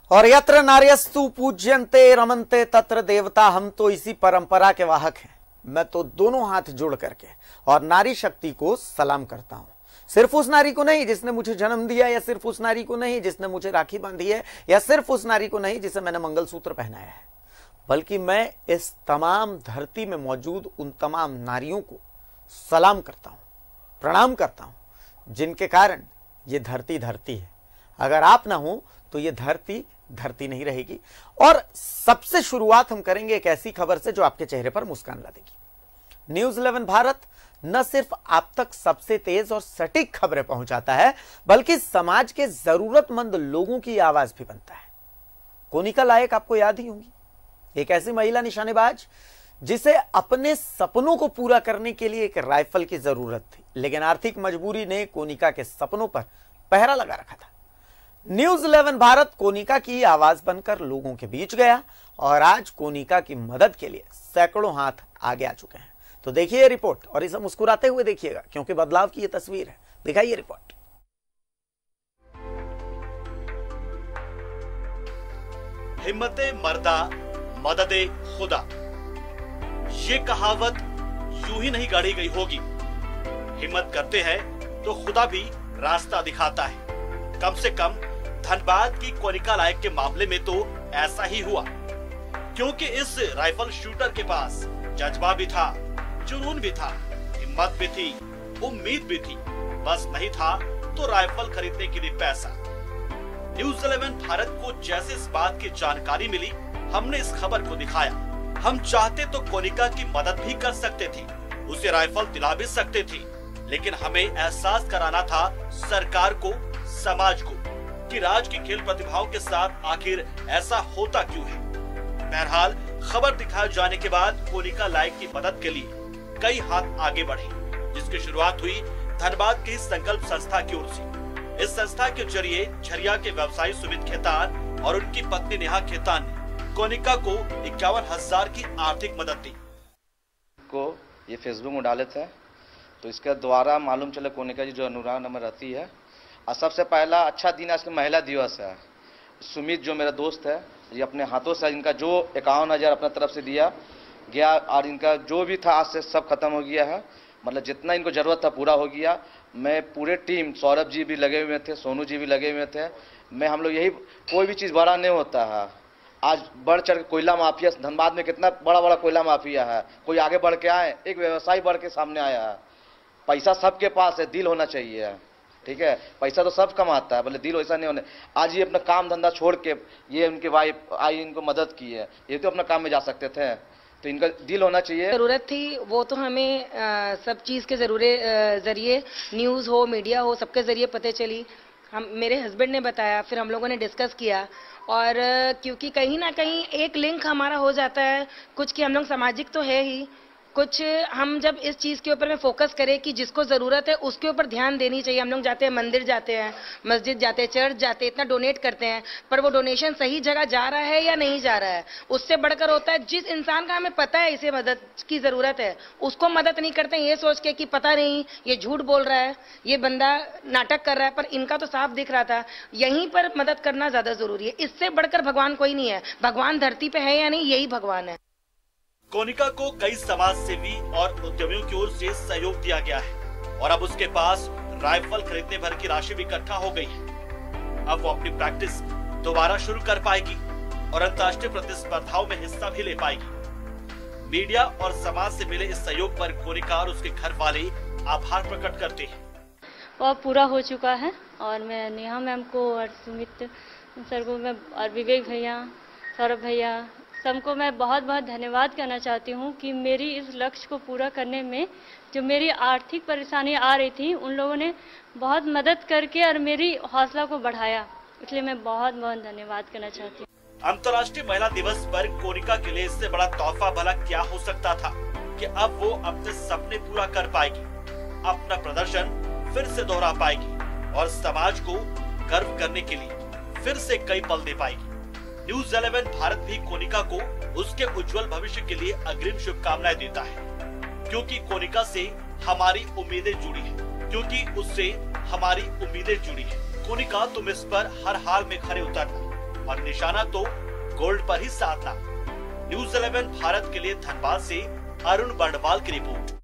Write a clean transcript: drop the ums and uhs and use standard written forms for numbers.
और यत्र नार्यस्तु पूज्यन्ते रमन्ते तत्र देवता, हम तो इसी परंपरा के वाहक हैं। मैं तो दोनों हाथ जोड़ करके और नारी शक्ति को सलाम करता हूं। सिर्फ उस नारी को नहीं जिसने मुझे जन्म दिया, या सिर्फ उस नारी को नहीं जिसने मुझे राखी बांधी है, या सिर्फ उस नारी को नहीं जिसे मैंने मंगलसूत्र पहनाया है, बल्कि मैं इस तमाम धरती में मौजूद उन तमाम नारियों को सलाम करता हूं, प्रणाम करता हूं, जिनके कारण ये धरती धरती है। अगर आप ना हो तो ये धरती धरती नहीं रहेगी। और सबसे शुरुआत हम करेंगे एक ऐसी खबर से जो आपके चेहरे पर मुस्कान ला देगी। न्यूज़ 11 भारत न सिर्फ आप तक सबसे तेज और सटीक खबरें पहुंचाता है, बल्कि समाज के जरूरतमंद लोगों की आवाज भी बनता है। कोनिका लायक आपको याद ही होगी, एक ऐसी महिला निशानेबाज जिसे अपने सपनों को पूरा करने के लिए एक राइफल की जरूरत थी, लेकिन आर्थिक मजबूरी ने कोनिका के सपनों पर पहरा लगा रखा था। न्यूज़ 11 भारत कोनिका की आवाज बनकर लोगों के बीच गया और आज कोनिका की मदद के लिए सैकड़ों हाथ आगे आ चुके हैं। तो देखिए रिपोर्ट और इसे मुस्कुराते हुए देखिएगा, क्योंकि बदलाव की ये तस्वीर है। दिखाइए रिपोर्ट। हिम्मते मर्दा मददे खुदा, ये कहावत यूं ही नहीं गढ़ी गई होगी। हिम्मत करते हैं तो खुदा भी रास्ता दिखाता है। कम से कम धनबाद की कोनिका लायक के मामले में तो ऐसा ही हुआ, क्योंकि इस राइफल शूटर के पास जज्बा भी था, जुनून भी था, हिम्मत भी थी, उम्मीद भी थी, बस नहीं था तो राइफल खरीदने के लिए पैसा। न्यूज़ 11 भारत को जैसे इस बात की जानकारी मिली, हमने इस खबर को दिखाया। हम चाहते तो कोनिका की मदद भी कर सकते थे, उसे राइफल दिला भी सकते थे, लेकिन हमें एहसास कराना था सरकार को, समाज को, कि राज की खेल प्रतिभाओं के साथ आखिर ऐसा होता क्यों है। बहरहाल खबर दिखाए जाने के बाद कोनिका लायक की मदद के लिए कई हाथ आगे बढ़े, जिसकी शुरुआत हुई धनबाद की संकल्प संस्था की ओर से। इस संस्था के जरिए झरिया के व्यवसायी सुमित खेतान और उनकी पत्नी नेहा खेतान ने कोनिका को 51,000 की आर्थिक मदद दी। को ये फेसबुक में डाले थे, तो इसके द्वारा मालूम चले कोनिका जी जो अनुराग नंबर रहती है। और सबसे पहला अच्छा दिन आज महिला दिवस है। सुमित जो मेरा दोस्त है, ये अपने हाथों से इनका जो 51,000 अपने तरफ से दिया गया, और इनका जो भी था आज से सब खत्म हो गया है। मतलब जितना इनको जरूरत था पूरा हो गया। मैं पूरे टीम, सौरभ जी भी लगे हुए थे, सोनू जी भी लगे हुए थे। हम लोग यही, कोई भी चीज़ बड़ा नहीं होता है। आज बढ़ चढ़ कोयला माफिया, धनबाद में कितना बड़ा बड़ा कोयला माफिया है, कोई आगे बढ़ के आए, एक व्यवसायी बढ़ के सामने आया है। पैसा सबके पास है, दिल होना चाहिए, ठीक है। पैसा तो सब कमाता है, बोले दिल वैसा नहीं होने। आज ये अपना काम धंधा छोड़ के ये उनके वाइफ आई, इनको मदद की है, ये तो अपना काम में जा सकते थे, तो इनका दिल होना चाहिए। जरूरत थी वो तो हमें सब चीज़ के जरिए, न्यूज़ हो, मीडिया हो, सबके जरिए पता चली। मेरे हस्बैंड ने बताया, फिर हम लोगों ने डिस्कस किया, और क्योंकि कहीं ना कहीं एक लिंक हमारा हो जाता है कुछ, कि हम लोग सामाजिक तो है ही कुछ। हम जब इस चीज़ के ऊपर में फोकस करें कि जिसको ज़रूरत है उसके ऊपर ध्यान देनी चाहिए। हम लोग जाते हैं, मंदिर जाते हैं, मस्जिद जाते हैं, चर्च जाते हैं, इतना डोनेट करते हैं, पर वो डोनेशन सही जगह जा रहा है या नहीं जा रहा है, उससे बढ़कर होता है जिस इंसान का हमें पता है इसे मदद की ज़रूरत है, उसको मदद नहीं करते हैं ये सोच के कि पता नहीं ये झूठ बोल रहा है, ये बंदा नाटक कर रहा है, पर इनका तो साफ दिख रहा था। यहीं पर मदद करना ज़्यादा ज़रूरी है। इससे बढ़कर भगवान कोई नहीं है। भगवान धरती पर है या नहीं, यही भगवान है। कोनिका को कई समाज सेवी और उद्यमियों की ओर से सहयोग दिया गया है, और अब उसके पास राइफल खरीदने भर की राशि भी इकट्ठा हो गई है। अब वो अपनी प्रैक्टिस दोबारा शुरू कर पाएगी और अंतर्राष्ट्रीय प्रतिस्पर्धाओं में हिस्सा भी ले पाएगी। मीडिया और समाज से मिले इस सहयोग पर कोनिका और उसके घर वाले आभार प्रकट करते हैं। वो पूरा हो चुका है, और मैं नेहा मैम को और सुमित सर को मैं और विवेक भैया, सौरभ भैया, सबको मैं बहुत बहुत धन्यवाद करना चाहती हूँ कि मेरी इस लक्ष्य को पूरा करने में जो मेरी आर्थिक परेशानी आ रही थी, उन लोगों ने बहुत मदद करके और मेरी हौसला को बढ़ाया। इसलिए मैं बहुत बहुत धन्यवाद करना चाहती हूँ। अंतर्राष्ट्रीय महिला दिवस पर कोनिका के लिए इससे बड़ा तोहफा भला क्या हो सकता था कि अब वो अपने सपने पूरा कर पाएगी, अपना प्रदर्शन फिर से दोहरा पाएगी और समाज को गर्व करने के लिए फिर से कई पल दे पाएगी। न्यूज़ 11 भारत भी कोनिका को उसके उज्जवल भविष्य के लिए अग्रिम शुभकामनाएं देता है, क्योंकि कोनिका से हमारी उम्मीदें जुड़ी है, क्योंकि उससे हमारी उम्मीदें जुड़ी है। कोनिका, तुम इस पर हर हाल में खरे उतरना, और निशाना तो गोल्ड पर ही साधना। न्यूज़ 11 भारत के लिए धनबाद से अरुण बंडवाल की रिपोर्ट।